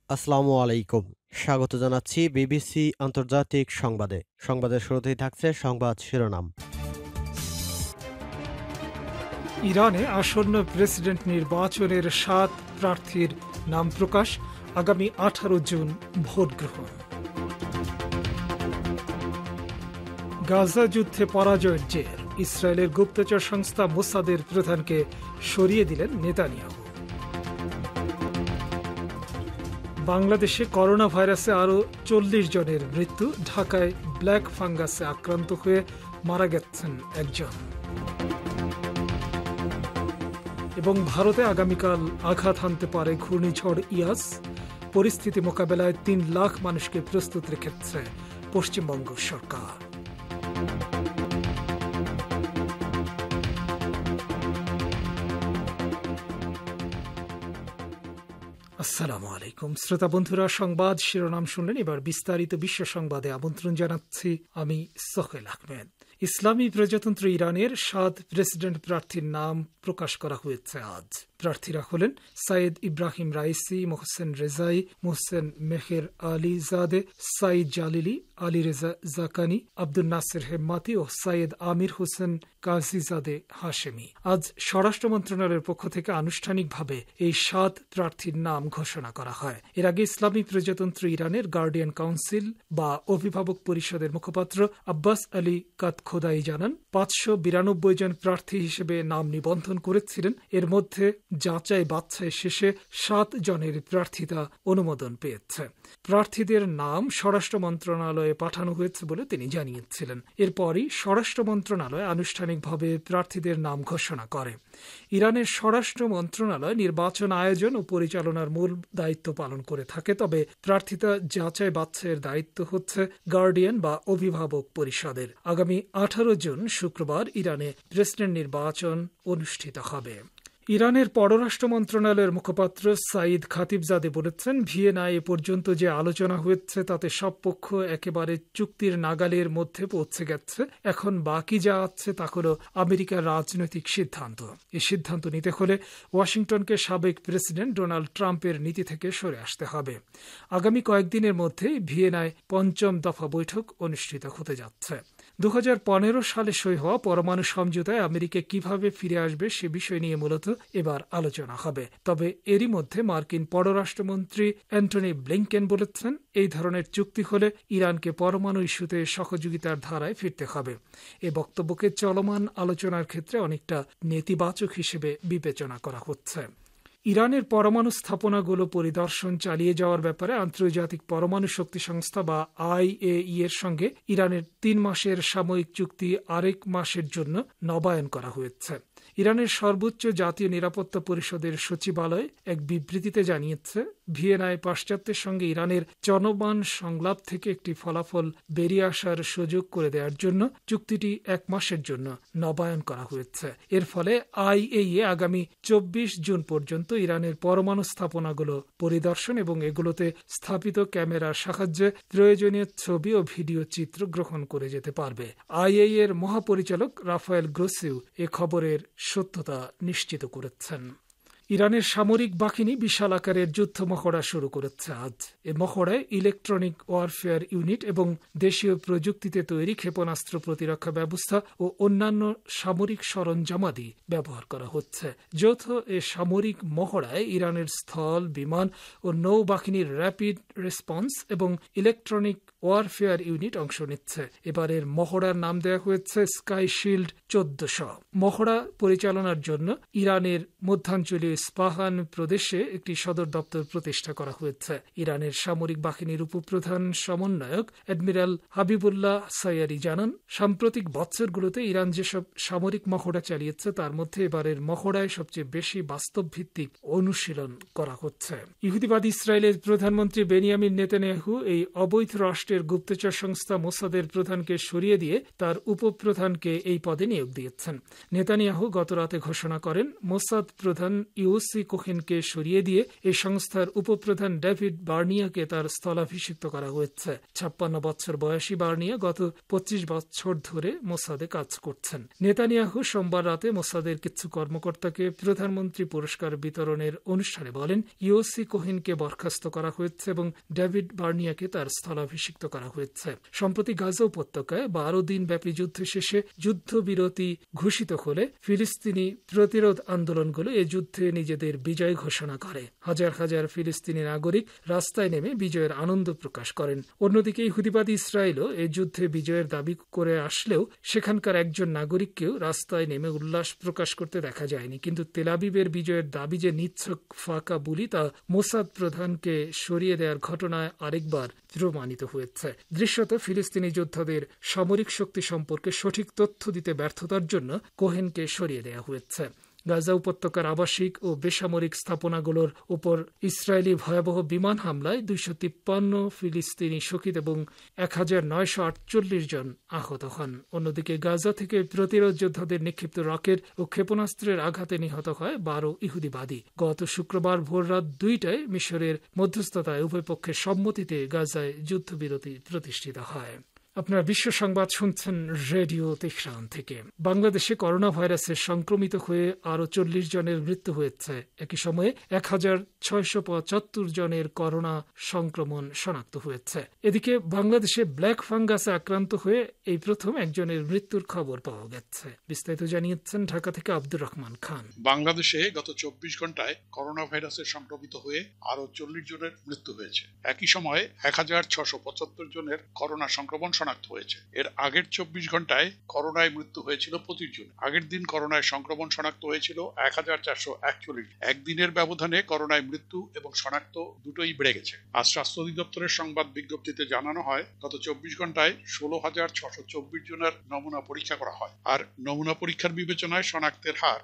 আসসালামু আলাইকুম। স্বাগত জানাচ্ছি বিবিসি আন্তর্জাতিক সংবাদে। সংবাদের শুরুতেই থাকছে সংবাদ শিরোনাম। ইরানে আসন্ন প্রেসিডেন্ট নির্বাচনের ৭ প্রার্থীর নাম প্রকাশ, আগামী ১৮ জুন ভোট গ্রহণ। গাজা যুদ্ধে পরাজয়ের জের, ইসরায়েলের গুপ্তচর সংস্থা মোসাদের প্রধানকে সরিয়ে দিলেন নেতানিয়াহু। বাংলাদেশে করোনা ভাইরাসে আরও ৪০ জনের মৃত্যু, ঢাকায় ব্ল্যাক ফাঙ্গাসে আক্রান্ত হয়ে মারা গেছেন একজন। এবং ভারতে আগামীকাল আঘাত হানতে পারে ঘূর্ণিঝড় ইয়াস, পরিস্থিতি মোকাবেলায় ৩ লাখ মানুষকে প্রস্তুত রেখেছে পশ্চিমবঙ্গ সরকার। আসসালামু আলাইকুম শ্রোতা বন্ধুরা, সংবাদ শিরোনাম শুনলেন। এবার বিস্তারিত বিশ্ব সংবাদে আমন্ত্রণ জানাচ্ছি আমি সোহেল আহমেদ। ইসলামী প্রজাতন্ত্র ইরানের ৭ প্রেসিডেন্ট প্রার্থীর নাম প্রকাশ করা হয়েছে আজ। প্রার্থীরা হলেন Saeed Ebrahim Raisi, Mohsen Rezaei, Mohsen Mehr Alizadeh, Saeed Jalili, Ali Reza Zakani, Abdolnaser Hemmati ও Saeed Amir Hossein Ghazizadeh Hashemi. আজ স্বরাষ্ট্র মন্ত্রণালয়ের পক্ষ থেকে আনুষ্ঠানিকভাবে এই ৭ প্রার্থীর নাম ঘোষণা করা হয়। এর আগে ইসলামী প্রজাতন্ত্র ইরানের গার্ডিয়ান কাউন্সিল বা অভিভাবক পরিষদের মুখপাত্র আব্বাস আলী কাতখোদাই জানান, ৫৯২ জন প্রার্থী হিসেবে নাম নিবন্ধন করেছিলেন। এর মধ্যে যাচাই বাছাই শেষে ৭ জনের প্রার্থিতা অনুমোদন পেয়েছে। প্রার্থীদের নাম স্বরাষ্ট্র মন্ত্রণালয়ে পাঠানো হয়েছে বলে তিনি জানিয়েছিলেন। এরপরই স্বরাষ্ট্র মন্ত্রণালয় আনুষ্ঠানিকভাবে প্রার্থীদের নাম ঘোষণা করে। ইরানের স্বরাষ্ট্র মন্ত্রণালয় নির্বাচন আয়োজন ও পরিচালনার মূল দায়িত্ব পালন করে থাকে, তবে প্রার্থিতা যাচাই বাছাইয়ের দায়িত্ব হচ্ছে গার্ডিয়ান বা অভিভাবক পরিষদের। আগামী ১৮ জুন শুক্রবার ইরানে প্রেসিডেন্ট নির্বাচন অনুষ্ঠিত হবে। ইরানের পররাষ্ট্র মন্ত্রণালয়ের মুখপাত্র সাইদ খাতিবজাদে বলেছেন, ভিয়েনায় এ পর্যন্ত যে আলোচনা হয়েছে তাতে সব পক্ষ একেবারে চুক্তির নাগালের মধ্যে পৌঁছে গেছে। এখন বাকি যা আছে তা হল আমেরিকার রাজনৈতিক সিদ্ধান্ত। এই সিদ্ধান্ত নিতে হলে ওয়াশিংটনকে সাবেক প্রেসিডেন্ট ডোনাল্ড ট্রাম্পের নীতি থেকে সরে আসতে হবে। আগামী কয়েকদিনের মধ্যে ভিয়েনায় ৫ম দফা বৈঠক অনুষ্ঠিত হতে যাচ্ছে। ২০১৫ সালে সই হওয়া পরমাণু সমঝোতায় আমেরিকা কিভাবে ফিরে আসবে সে বিষয় নিয়ে মূলত এবার আলোচনা হবে। তবে এরই মধ্যে মার্কিন পররাষ্ট্রমন্ত্রী অ্যান্টনি ব্লিংকেন বলেছেন, এই ধরনের চুক্তি হলে ইরানকে পরমাণু ইস্যুতে সহযোগিতার ধারায় ফিরতে হবে। এ বক্তব্যকে চলমান আলোচনার ক্ষেত্রে অনেকটা নেতিবাচক হিসেবে বিবেচনা করা হচ্ছে। ইরানের পরমাণু স্থাপনাগুলো পরিদর্শন চালিয়ে যাওয়ার ব্যাপারে আন্তর্জাতিক পরমাণু শক্তি সংস্থা বা IAEA এর সঙ্গে ইরানের ৩ মাসের সাময়িক চুক্তি আরেক মাসের জন্য নবায়ন করা হয়েছে। ইরানের সর্বোচ্চ জাতীয় নিরাপত্তা পরিষদের সচিবালয় এক বিবৃতিতে জানিয়েছে, ভিয়েনায় পাশ্চাত্যের সঙ্গে ইরানের চলমান সংলাপ থেকে একটি ফলাফল বেরিয়ে আসার সুযোগ করে দেওয়ার জন্য চুক্তিটি ১ মাসের জন্য নবায়ন করা হয়েছে। এর ফলে IAEA আগামী ২৪ জুন পর্যন্ত ইরানের পরমাণু স্থাপনাগুলো পরিদর্শন এবং এগুলোতে স্থাপিত ক্যামেরার সাহায্যে প্রয়োজনীয় ছবি ও ভিডিও চিত্র গ্রহণ করে যেতে পারবে। IAEA এর মহাপরিচালক রাফায়েল গ্রোসিও এ খবরের সত্যতা নিশ্চিত করেছেন। ইরানের সামরিক বাহিনী বিশাল আকারের যুদ্ধ মহড়া শুরু করেছে আজ। এ মহড়ায় ইলেকট্রনিক ওয়ারফেয়ার ইউনিট এবং দেশীয় প্রযুক্তিতে তৈরি ক্ষেপণাস্ত্র প্রতিরক্ষা ব্যবস্থা ও অন্যান্য সামরিক সরঞ্জামাদি ব্যবহার করা হচ্ছে। যৌথ এ সামরিক মহড়ায় ইরানের স্থল, বিমান ও নৌবাহিনীর র্যাপিড রেসপন্স এবং ইলেকট্রনিক ওয়ারফেয়ার ইউনিট অংশ নিচ্ছে। এবারের মহড়ার নাম দেওয়া হয়েছে স্কাই শিল্ড ১৪০০। মহড়া পরিচালনার জন্য ইরানের মধ্যাঞ্চলীয় ইস্পাহান প্রদেশে একটি সদর দপ্তর প্রতিষ্ঠা করা হয়েছে। ইরানের সামরিক বাহিনীর উপপ্রধান সমন্বয়ক অ্যাডমিরাল হাবিবুল্লাহ সাইয়ারি জানান, সাম্প্রতিক বছরগুলোতে ইরান যেসব সামরিক মহড়া চালিয়েছে তার মধ্যে এবারের মহড়ায় সবচেয়ে বেশি বাস্তব ভিত্তিক অনুশীলন করা হচ্ছে। ইহুদিবাদী ইসরায়েলের প্রধানমন্ত্রী বেনিয়ামিন নেতানিয়াহু এই অবৈধ রাষ্ট্রের যুক্তরাষ্ট্রের গুপ্তচর সংস্থা মোসাদের প্রধানকে সরিয়ে দিয়ে তার উপপ্রধানকে এই পদে নিয়োগ দিয়েছেন। নেতানিয়াহু গতরাতে ঘোষণা করেন, মোসাদ প্রধান ইওসি কোহেনকে সরিয়ে দিয়ে এই সংস্থার উপপ্রধান ডেভিড বার্নিয়াকে তার স্থলাভিষিক্ত করা হয়েছে। 56 বছর বয়সী বার্নিয়া গত 25 বছর ধরে মোসাদে কাজ করছেন। নেতানিয়াহু সোমবার রাতে মোসাদের কিছু কর্মকর্তাকে প্রধানমন্ত্রী পুরস্কার বিতরণের অনুষ্ঠানে বলেন, ইওসি কোহেনকে বরখাস্ত করা হয়েছে এবং ডেভিড বার্নিয়াকে তার স্থলাভিষিক্ত করা হয়েছে। সম্প্রতি গাজা উপত্যকায় 12 দিন ব্যাপী যুদ্ধ শেষে যুদ্ধবিরতি ঘোষিত হলে ফিলিস্তিনি প্রতিরোধ আন্দোলনগুলো এই যুদ্ধে নিজেদের বিজয় ঘোষণা করে। হাজার হাজার ফিলিস্তিনি নাগরিক রাস্তায় নেমে বিজয়ের আনন্দ প্রকাশ করেন। অন্যদিকে ইহুদিবাদী ইসরায়েলও এই যুদ্ধে বিজয়ের দাবি করে আসলেও সেখানকার একজন নাগরিককেও রাস্তায় নেমে উল্লাস প্রকাশ করতে দেখা যায়নি। কিন্তু তেল আবিবের বিজয়ের দাবি যে নিছক ফাঁকা বুলি তা মোসাদ প্রধানকে সরিয়ে দেওয়ার ঘটনায় আরেকবার প্রমাণিত হয়েছে। দৃশ্যত ফিলিস্তিনি যোদ্ধাদের সামরিক শক্তি সম্পর্কে সঠিক তথ্য দিতে ব্যর্থতার জন্য কোহেনকে সরিয়ে দেওয়া হয়েছে। গাজা উপত্যকার আবাসিক ও বেসামরিক স্থাপনাগুলোর উপর ইসরায়েলি ভয়াবহ বিমান হামলায় 253 ফিলিস্তিনি শহীদ এবং 1948 জন আহত হন। অন্যদিকে গাজা থেকে প্রতিরোধ যোদ্ধাদের নিক্ষিপ্ত রকেট ও ক্ষেপণাস্ত্রের আঘাতে নিহত হয় 12 ইহুদিবাদী। গত শুক্রবার ভোররাত 2টায় মিশরের মধ্যস্থতায় উভয় পক্ষের সম্মতিতে গাজায় যুদ্ধবিরতি প্রতিষ্ঠিত হয়। আপনারা বিশ্ব সংবাদ শুনছেন রেডিও তেহরান থেকে। বাংলাদেশে করোনা ভাইরাসে সংক্রমিত হয়ে আরও 40 জনের মৃত্যু হয়েছে। একই সময়ে 1675 জনের করোনা সংক্রমণ শনাক্ত হয়েছে। এদিকে বাংলাদেশে ব্ল্যাক ফাঙ্গাসে আক্রান্ত হয়ে এই প্রথম একজনের মৃত্যুর খবর পাওয়া গেছে। বিস্তারিত জানিয়েছেন ঢাকা থেকে আব্দুর রহমান খান। বাংলাদেশে গত 24 ঘন্টায় করোনা ভাইরাসে সংক্রমিত হয়ে আরও 40 জনের মৃত্যু হয়েছে। একই সময়ে 1675 জনের করোনা সংক্রমণ শনাক্ত হয়েছে। এর আগের 24 ঘন্টায় করোনায় মৃত্যু হয়েছিল 25 জন। আগের দিন করোনায় সংক্রমণ শনাক্ত হয়েছিল 1441। একদিনের ব্যবধানে করোনায় মৃত্যু এবং শনাক্ত দুটোই বেড়ে গেছে। আজ স্বাস্থ্য অধিদপ্তরের সংবাদ বিজ্ঞপ্তিতে জানানো হয়, গত 24 ঘন্টায় 16,624 জনের নমুনা পরীক্ষা করা হয়, আর নমুনা পরীক্ষার বিবেচনায় শনাক্তের হার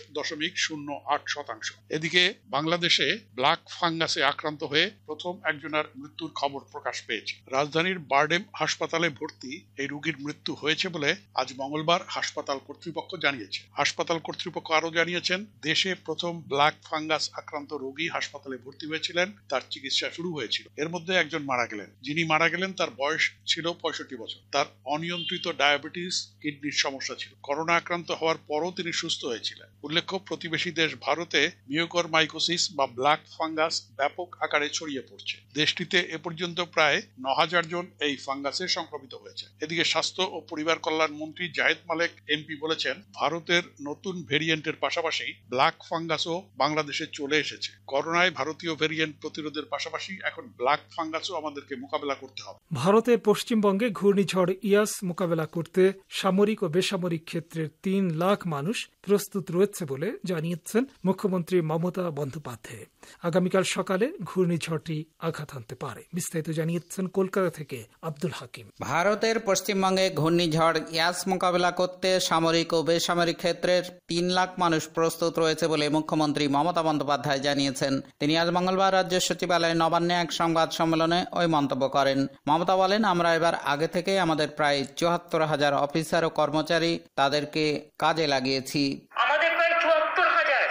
10.08%। এদিকে বাংলাদেশে ব্ল্যাক ফাঙ্গাসে আক্রান্ত হয়ে প্রথম একজনের মৃত্যুর খবর প্রকাশ পেয়েছে। রাজধানীর বারডেম হাসপাতালে ভর্তি এই রোগীর মৃত্যু হয়েছে বলে আজ মঙ্গলবার হাসপাতাল কর্তৃপক্ষ জানিয়েছে। হাসপাতাল কর্তৃপক্ষ আরো জানিয়েছেন, দেশে প্রথম ব্ল্যাক ফাঙ্গাস আক্রান্ত রোগী হাসপাতালে ভর্তি হয়েছিলেন, তার চিকিৎসা শুরু হয়েছিল। এর মধ্যে একজন মারা গেলেন। যিনি মারা গেলেন তার বয়স ছিল 65 বছর। তার অনিয়ন্ত্রিত ডায়াবেটিস, কিডনির সমস্যা ছিল। করোনা আক্রান্ত হওয়ার পরও তিনি সুস্থ হয়েছিলেন। উল্লেখ্য, প্রতিবেশী দেশ ভারতে মিওকরমাইকোসিস বা ব্ল্যাক ফাঙ্গাস ব্যাপক আকারে ছড়িয়ে পড়ছে। দেশটিতে এ পর্যন্ত প্রায় 9000 জন এই ফাঙ্গাসে সংক্রমিত হয়েছে। এদিকে স্বাস্থ্য ও পরিবার কল্যাণ মন্ত্রী জাহেদ মালেক এমপি বলেছেন, ভারতের নতুন ভেরিয়েন্টের পাশাপাশি ব্ল্যাক ফাঙ্গাসও বাংলাদেশে চলে এসেছে। করোনায় ভারতীয় ভেরিয়েন্ট প্রতিরোধের পাশাপাশি এখন ব্ল্যাক ফাঙ্গাসও আমাদেরকে মোকাবেলা করতে হবে। ভারতের পশ্চিমবঙ্গে ঘূর্ণিঝড় ইয়াস মোকাবেলা করতে সামরিক ও বেসামরিক ক্ষেত্রের 3 লাখ মানুষ প্রস্তুত রয়েছে বলে জানিয়েছেন মুখ্যমন্ত্রী মমতা বন্দ্যোপাধ্যায়। আগামীকাল সকালে ঘূর্ণিঝড়টি আঘাত হানতে পারে। বিস্তারিত জানিয়েছেন কলকাতা থেকে আব্দুল হাকিম। ভারতের পশ্চিমবঙ্গে ঘূর্ণিঝড় ইয়াস মোকাবেলা করতে সামরিক ও বেসামরিক ক্ষেত্রের 3 লাখ মানুষ প্রস্তুত রয়েছে বলে মুখ্যমন্ত্রী মমতা বন্দ্যোপাধ্যায় জানিয়েছেন। তিনি আজ মঙ্গলবার রাজ্য সচিবালয়ে নবান্নে এক সংবাদ সম্মেলনে ওই মন্তব্য করেন। মমতা বলেন, আমরা এবার আগে থেকে আমাদের প্রায় 74,000 অফিসার ও কর্মচারী তাদেরকে কাজে লাগিয়েছি। আমাদের প্রায় 74,000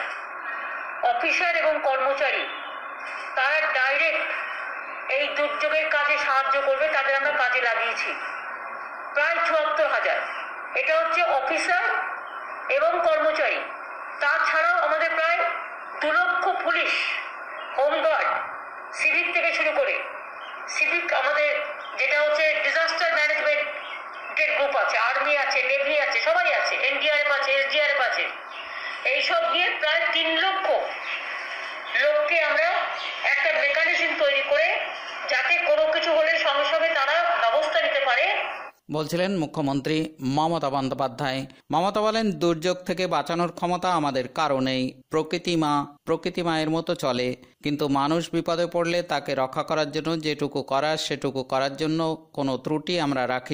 অফিসার এবং কর্মচারী তারা ডাইরেক্ট এই দুর্যোগের কাজে সাহায্য করবে, তাদের আমরা কাজে লাগিয়েছি। প্রায় 74,000, এটা হচ্ছে অফিসার এবং কর্মচারী। তাছাড়াও আমাদের প্রায় 2 লক্ষ পুলিশ, হোমগার্ড, সিভিক থেকে শুরু করে সিভিক, আমাদের যেটা হচ্ছে ডিজাস্টার ম্যানেজমেন্টের গ্রুপ আছে, আর্মি আছে, নেভি আছে, সবাই আছে, এনডিআরএফ আছে, এসডিআরএফ আছে। এইসব নিয়ে প্রায় 3 লক্ষ লোককে আমরা একটা মেকানিজম তৈরি করে যাতে কোনো কিছু হলে সঙ্গে সঙ্গে তারা ব্যবস্থা নিতে পারে, বলছিলেন মুখ্যমন্ত্রী মমতা বন্দ্যোপাধ্যায়। মমতা বলেন, দুর্যোগ থেকে বাঁচানোর ক্ষমতা আমাদের কারো নেই। প্রকৃতি মায়ের মতো চলে, কিন্তু মানুষ বিপদে পড়লে তাকে রক্ষা করার জন্য যেটুকু করার সেটুকু করার জন্য কোনো ত্রুটি আমরা রাখিনি।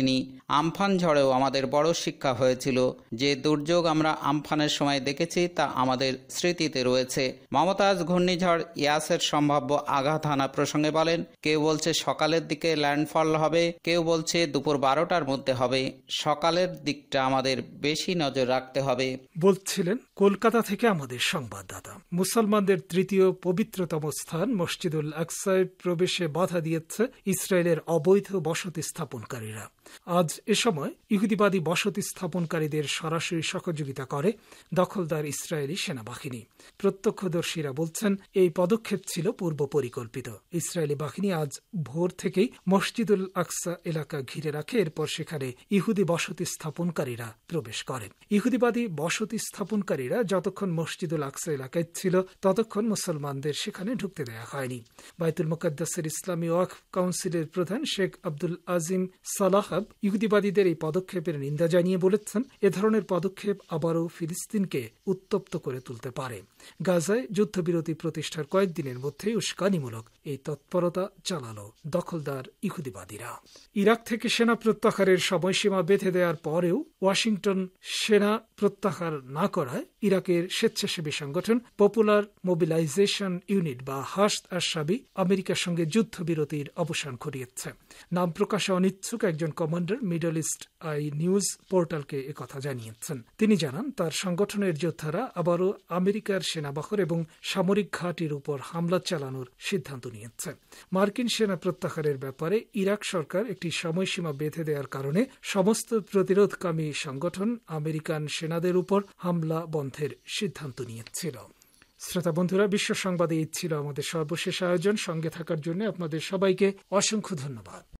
আমফান ঝড়েও আমাদের বড় শিক্ষা হয়েছিল। যে দুর্যোগ আমরা আমফানের সময় দেখেছি তা আমাদের স্মৃতিতে রয়েছে। মমতা আজ ঘূর্ণিঝড় ইয়াসের সম্ভাব্য আঘাত হানা প্রসঙ্গে বলেন, কেউ বলছে সকালের দিকে ল্যান্ডফল হবে, কেউ বলছে দুপুর 12টার মধ্যে হবে। সকালের দিকটা আমাদের বেশি নজর রাখতে হবে বলছিলেন কলকাতা থেকে আমাদের সংবাদদাতা। মুসলমানদের তৃতীয় পবিত্রতম স্থান মসজিদুল আকসায় প্রবেশে বাধা দিয়েছে ইসরায়েলের অবৈধ বসতি স্থাপনকারীরা। আজ এ সময় ইহুদিবাদী বসতি স্থাপনকারীদের সরাসরি সহযোগিতা করে দখলদার ইসরায়েলি সেনাবাহিনী। প্রত্যক্ষদর্শীরা বলছেন এই পদক্ষেপ ছিল পূর্ব পরিকল্পিত। ইসরায়েলি বাহিনী আজ ভোর থেকেই মসজিদুল আকসা এলাকা ঘিরে রাখে, এরপর সেখানে ইহুদি বসতি স্থাপনকারীরা প্রবেশ করেন। ইহুদিবাদী বসতি স্থাপনকারীরা যতক্ষণ মসজিদুল আকসা এলাকায় ছিল ততক্ষণ মুসলমানদের সেখানে ঢুকতে দেওয়া হয়নি। বাইতুল মুকাদ্দাসের ইসলামী ওয়াকফ কাউন্সিলের প্রধান শেখ আব্দুল আজিম সালাহ ইহুদিবাদীদের এই পদক্ষেপের নিন্দা জানিয়ে বলেছেন, এ ধরনের পদক্ষেপ আবারও ফিলিস্তিনকে উত্তপ্ত করে তুলতে পারে। গাজায় যুদ্ধবিরতি প্রতিষ্ঠার কয়েকদিনের মধ্যেই উস্কানিমূলক এই তৎপরতা চালালো দখলদার ইহুদিবাদীরা। ইরাক থেকে সেনা প্রত্যাহারের সময়সীমা বেঁধে দেওয়ার পরেও ওয়াশিংটন সেনা প্রত্যাহার না করায় ইরাকের স্বেচ্ছাসেবী সংগঠন পপুলার মোবিলাইজেশন ইউনিট বা হাশদ আশ-শাবি আমেরিকার সঙ্গে যুদ্ধবিরতির অবসান ঘটিয়েছে। নাম প্রকাশে অনিচ্ছুক একজন commander Middle East Eye news পোর্টালকে একথা জানিয়েছেন। তিনি জানান, তার সংগঠনের যোদ্ধারা আবারও আমেরিকার সেনাবহর এবং সামরিক ঘাঁটির উপর হামলা চালানোর সিদ্ধান্ত নিয়েছে। মার্কিন সেনা প্রত্যাহারের ব্যাপারে ইরাক সরকার একটি সময়সীমা বেঁধে দেওয়ার কারণে সমস্ত প্রতিরোধকামী সংগঠন আমেরিকান সেনাদের উপর হামলা বন্ধের সিদ্ধান্ত নিয়েছিল। শ্রোতা বন্ধুরা, বিশ্ব সংবাদে এই ছিল আমাদের সর্বশেষ আয়োজন। সঙ্গে থাকার জন্য আপনাদের সবাইকে অসংখ্য ধন্যবাদ।